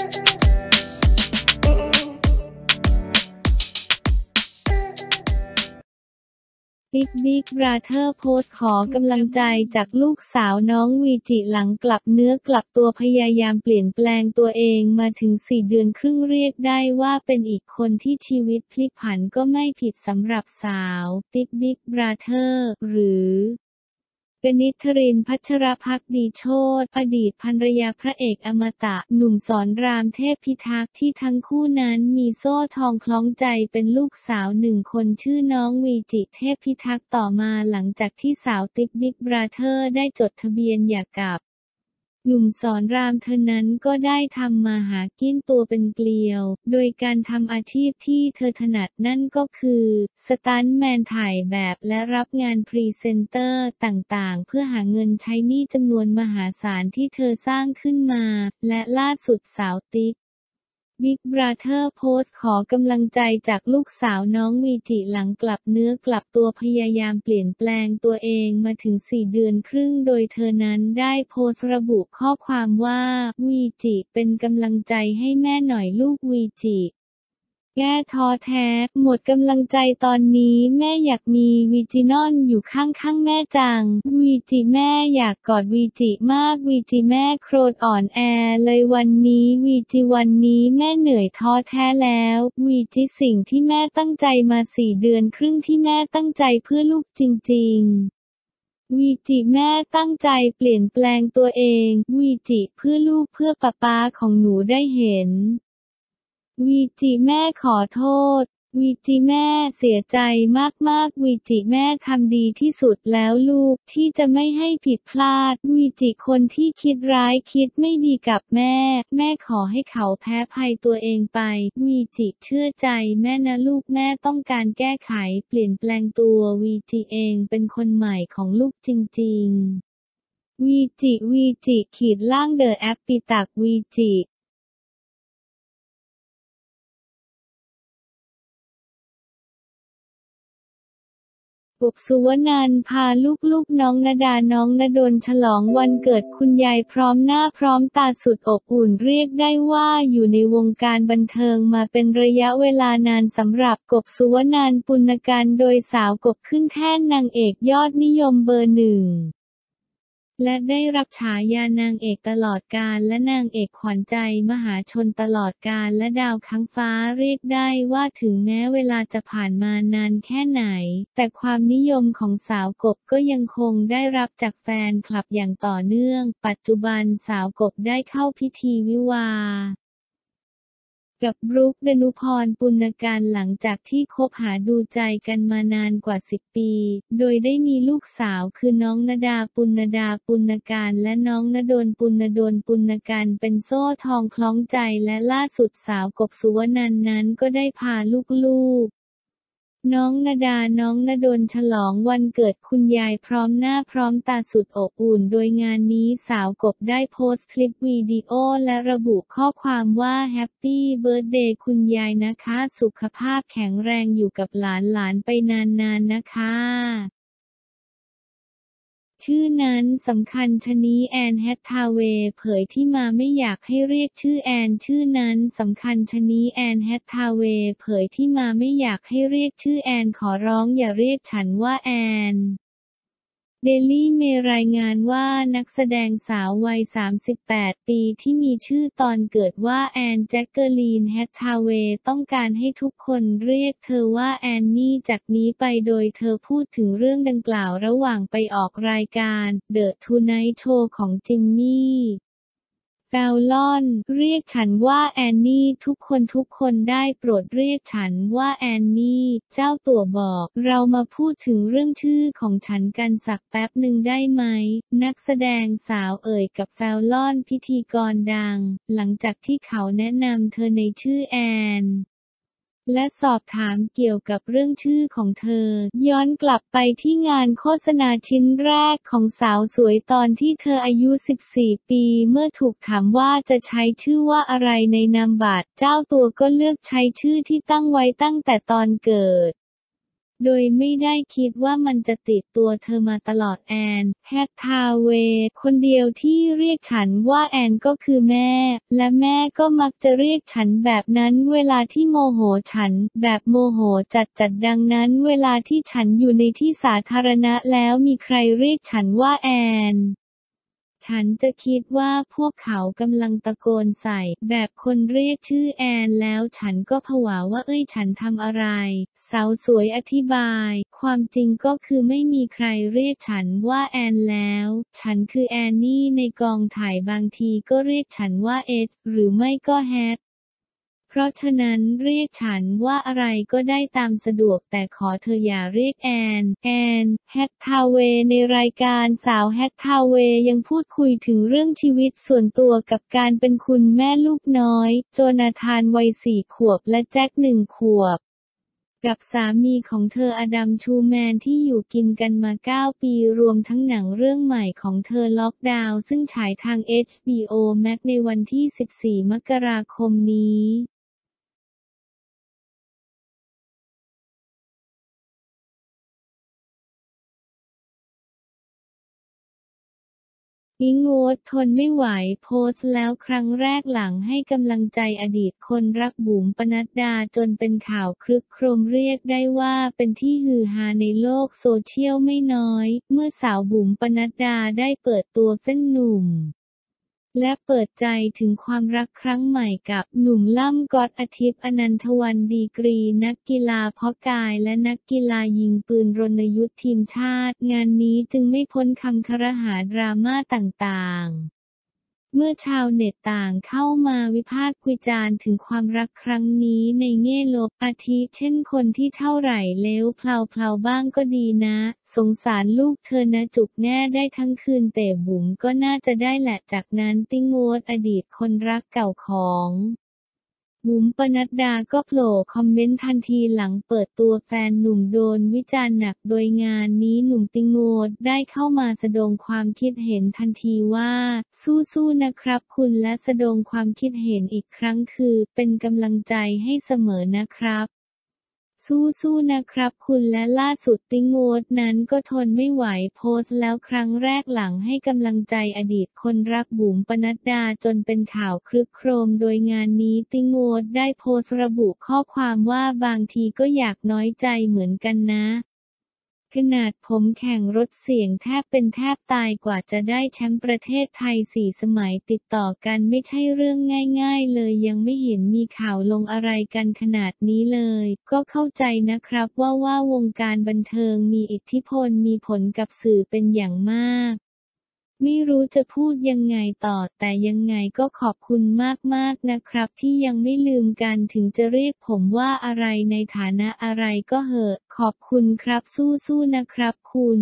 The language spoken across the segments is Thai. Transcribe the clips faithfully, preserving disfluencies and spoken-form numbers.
บิ๊กบิ๊กบราเธอร์โพสต์ขอกำลังใจจากลูกสาวน้องวีจิหลังกลับเนื้อกลับตัวพยายามเปลี่ยนแปลงตัวเองมาถึงสี่เดือนครึ่งเรียกได้ว่าเป็นอีกคนที่ชีวิตพลิกผันก็ไม่ผิดสำหรับสาวบิ๊กบิ๊กบราเธอร์หรือกนิษฐรินทร์ พัชรภักดีโชติอดีตภรรยาพระเอกอมตะหนุ่มสอนรามเทพพิทักษ์ที่ทั้งคู่นั้นมีโซ่ทองคล้องใจเป็นลูกสาวหนึ่งคนชื่อน้องวีจิเทพพิทักษ์ต่อมาหลังจากที่สาวติ๊กบิ๊กบราเธอร์ได้จดทะเบียนหย่ากับหนุ่มสอนรามเธอนั้นก็ได้ทำมาหากินตัวเป็นเกลียวโดยการทำอาชีพที่เธอถนัดนั่นก็คือสตันท์แมนถ่ายแบบและรับงานพรีเซนเตอร์ต่างๆเพื่อหาเงินใช้หนี้จำนวนมหาศาลที่เธอสร้างขึ้นมาและล่าสุดสาวติ๊กบิ๊กบราเธอร์โพสต์ขอกำลังใจจากลูกสาวน้องวีจิหลังกลับเนื้อกลับตัวพยายามเปลี่ยนแปลงตัวเองมาถึงสี่เดือนครึ่งโดยเธอนั้นได้โพสต์ระบุข้อความว่าวีจิเป็นกำลังใจให้แม่หน่อยลูกวีจิแก้ท้อแท้หมดกำลังใจตอนนี้แม่อยากมีวีจินอนอยู่ข้างๆแม่จังวีจิแม่อยากกอดวีจิมากวีจิแม่โคตรอ่อนแอเลยวันนี้วีจิวันนี้แม่เหนื่อยท้อแท้แล้ววีจิสิ่งที่แม่ตั้งใจมาสี่เดือนครึ่งที่แม่ตั้งใจเพื่อลูกจริงๆวีจิแม่ตั้งใจเปลี่ยนแปลงตัวเองวีจิเพื่อลูกเพื่อป๊าป๊าของหนูได้เห็นวีจิแม่ขอโทษวีจิแม่เสียใจมากๆวีจิแม่ทำดีที่สุดแล้วลูกที่จะไม่ให้ผิดพลาดวีจิคนที่คิดร้ายคิดไม่ดีกับแม่แม่ขอให้เขาแพ้ภัยตัวเองไปวีจิเชื่อใจแม่นะลูกแม่ต้องการแก้ไขเปลี่ยนแปลงตัววีจิเองเป็นคนใหม่ของลูกจริงๆวีจิวีจิขีดล่างเดอะแอปปิตักวีจิกบ สุวนันท์พาลูกๆน้องณดาน้องณดลฉลองวันเกิดคุณยายพร้อมหน้าพร้อมตาสุดอบอุ่นเรียกได้ว่าอยู่ในวงการบันเทิงมาเป็นระยะเวลานานสำหรับกบ สุวนันท์ ปุณกันโดยสาวกบขึ้นแท่นนางเอกยอดนิยมเบอร์หนึ่งและได้รับฉายานางเอกตลอดกาลและนางเอกขวัญใจมหาชนตลอดกาลและดาวค้างฟ้าเรียกได้ว่าถึงแม้เวลาจะผ่านมานานแค่ไหนแต่ความนิยมของสาวกบก็ยังคงได้รับจากแฟนคลับอย่างต่อเนื่องปัจจุบันสาวกบได้เข้าพิธีวิวาห์กับบรุ๊ค ดนุพร ปุณกันหลังจากที่คบหาดูใจกันมานานกว่าสิบปีโดยได้มีลูกสาวคือน้องณดา ปุณดา ปุณกันและน้องณดล ปุณดล ปุณกันเป็นโซ่ทองคล้องใจและล่าสุดสาวกบ สุวนันท์นั้นก็ได้พาลูกๆน้องณดาน้องณดลฉลองวันเกิดคุณยายพร้อมหน้าพร้อมตาสุดอบอุ่นโดยงานนี้สาวกบได้โพสต์คลิปวิดีโอและระบุข้อความว่าแฮปปี้เบิร์ธเดย์คุณยายนะคะสุขภาพแข็งแรงอยู่กับหลานๆไปนานๆนะคะชื่อนั้นสำคัญชะนี้แอนแฮทาเวย์เผยที่มาไม่อยากให้เรียกชื่อแอนชื่อนั้นสำคัญชะนี้แอนแฮทาเวย์เผยที่มาไม่อยากให้เรียกชื่อแอนขอร้องอย่าเรียกฉันว่าแอนเดลี่เมย์รายงานว่านักแสดงสาววัยสามสิบแปดปีที่มีชื่อตอนเกิดว่าแอนแจ็คเกอลีนแฮทาเวย์ต้องการให้ทุกคนเรียกเธอว่าแอนนี่จากนี้ไปโดยเธอพูดถึงเรื่องดังกล่าวระหว่างไปออกรายการเดอะทูไนท์โชว์ของจิมมี่แฟลลอนเรียกฉันว่าแอนนี่ทุกคนทุกคนได้โปรดเรียกฉันว่าแอนนี่เจ้าตัวบอกเรามาพูดถึงเรื่องชื่อของฉันกันสักแป๊บหนึ่งได้ไหมนักแสดงสาวเอ่ยกับแฟลลอนพิธีกรดังหลังจากที่เขาแนะนำเธอในชื่อแอนและสอบถามเกี่ยวกับเรื่องชื่อของเธอย้อนกลับไปที่งานโฆษณาชิ้นแรกของสาวสวยตอนที่เธออายุสิบสี่ปีเมื่อถูกถามว่าจะใช้ชื่อว่าอะไรในนามบัตรเจ้าตัวก็เลือกใช้ชื่อที่ตั้งไว้ตั้งแต่ตอนเกิดโดยไม่ได้คิดว่ามันจะติดตัวเธอมาตลอดแอนแฮททาเวย์คนเดียวที่เรียกฉันว่าแอนก็คือแม่และแม่ก็มักจะเรียกฉันแบบนั้นเวลาที่โมโหฉันแบบโมโหจัดจัดดังนั้นเวลาที่ฉันอยู่ในที่สาธารณะแล้วมีใครเรียกฉันว่าแอนฉันจะคิดว่าพวกเขากำลังตะโกนใส่แบบคนเรียกชื่อแอนแล้วฉันก็ผวาว่าเอ้ยฉันทำอะไรสาวสวยอธิบายความจริงก็คือไม่มีใครเรียกฉันว่าแอนแล้วฉันคือแอนนี่ในกองถ่ายบางทีก็เรียกฉันว่าเอ็ดหรือไม่ก็แฮทเพราะฉะนั้นเรียกฉันว่าอะไรก็ได้ตามสะดวกแต่ขอเธออย่าเรียกแอนแอนแฮททาเวย์ในรายการสาวแฮททาเวย์ยังพูดคุยถึงเรื่องชีวิตส่วนตัวกับการเป็นคุณแม่ลูกน้อยโจนาธานวัยสี่ขวบและแจ็คหนึ่งขวบกับสามีของเธออดัมชูแมนที่อยู่กินกันมาเก้าปีรวมทั้งหนังเรื่องใหม่ของเธอล็อกดาวน์ซึ่งฉายทาง เอช บี โอ Max ในวันที่สิบสี่มกราคมนี้อิงโอ๊ตทนไม่ไหวโพสต์แล้วครั้งแรกหลังให้กำลังใจอดีตคนรักบุ๋มปนัดดาจนเป็นข่าวครึกโครมเรียกได้ว่าเป็นที่ฮือฮาในโลกโซเชียลไม่น้อยเมื่อสาวบุ๋มปนัดดาได้เปิดตัวแฟนหนุ่มและเปิดใจถึงความรักครั้งใหม่กับหนุ่มล่ำก๊อตอาทิตย์อนันทวรรณดีกรีนักกีฬาเพาะกายและนักกีฬายิงปืนรณยุทธทีมชาติงานนี้จึงไม่พ้นคำครหาดราม่าต่างๆเมื่อชาวเน็ตต่างเข้ามาวิพากษ์วิจารณ์ถึงความรักครั้งนี้ในแง่ลบอาทิเช่นคนที่เท่าไหร่เลวเพลาๆบ้างก็ดีนะสงสารลูกเธอนะจุกแน่ได้ทั้งคืนแต่บุ๋มก็น่าจะได้แหละจากนั้นติ้งโอ๊ตอดีตคนรักเก่าของบุ๋มปนัดดาก็โผล่คอมเมนต์ทันทีหลังเปิดตัวแฟนหนุ่มโดนวิจารณ์หนักโดยงานนี้หนุ่มติงโอ๊ตได้เข้ามาแสดงความคิดเห็นทันทีว่าสู้ๆนะครับคุณและแสดงความคิดเห็นอีกครั้งคือเป็นกำลังใจให้เสมอนะครับสู้ๆนะครับคุณและล่าสุดติงโอ๊ตนั้นก็ทนไม่ไหวโพสต์แล้วครั้งแรกหลังให้กำลังใจอดีตคนรักบุ๋มปนัดดาจนเป็นข่าวครึกโครมโดยงานนี้ติงโอ๊ตได้โพสต์ระบุข้อความว่าบางทีก็อยากน้อยใจเหมือนกันนะขนาดผมแข่งรถเสี่ยงแทบเป็นแทบตายกว่าจะได้แชมป์ประเทศไทยสี่สมัยติดต่อกันไม่ใช่เรื่องง่ายๆเลยยังไม่เห็นมีข่าวลงอะไรกันขนาดนี้เลยก็เข้าใจนะครับว่าว่าวงการบันเทิงมีอิทธิพลมีผลกับสื่อเป็นอย่างมากไม่รู้จะพูดยังไงต่อแต่ยังไงก็ขอบคุณมากๆนะครับที่ยังไม่ลืมกันถึงจะเรียกผมว่าอะไรในฐานะอะไรก็เหอะขอบคุณครับสู้ๆนะครับคุณ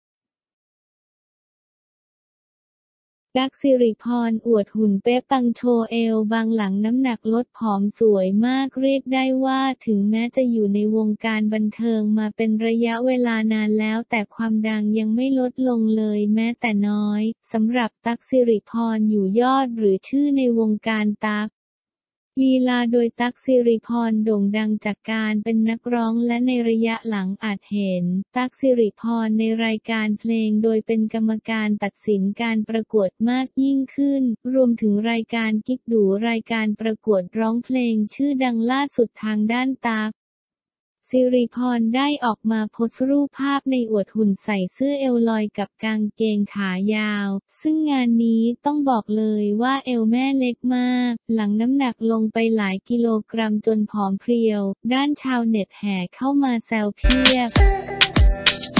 ตั๊กสิริพรอวดหุ่นเป๊ะปังโชว์เอวบางหลังน้ำหนักลดผอมสวยมากเรียกได้ว่าถึงแม้จะอยู่ในวงการบันเทิงมาเป็นระยะเวลานานแล้วแต่ความดังยังไม่ลดลงเลยแม้แต่น้อยสำหรับตั๊กสิริพรอยู่ยอดหรือชื่อในวงการตั๊กลีลาโดยตั๊กสิริพรโด่งดังจากการเป็นนักร้องและในระยะหลังอาจเห็นตั๊กสิริพรในรายการเพลงโดยเป็นกรรมการตัดสินการประกวดมากยิ่งขึ้นรวมถึงรายการกิ๊กดูรายการประกวดร้องเพลงชื่อดังล่าสุดทางด้านตั๊กสิริพรได้ออกมาโพสต์รูปภาพในอวดหุ่นใส่เสื้อเอวลอยกับกางเกงขายาวซึ่งงานนี้ต้องบอกเลยว่าเอวแม่เล็กมากหลังน้ำหนักลงไปหลายกิโลกรัมจนผอมเพรียวด้านชาวเน็ตแห่เข้ามาแซวเพียบ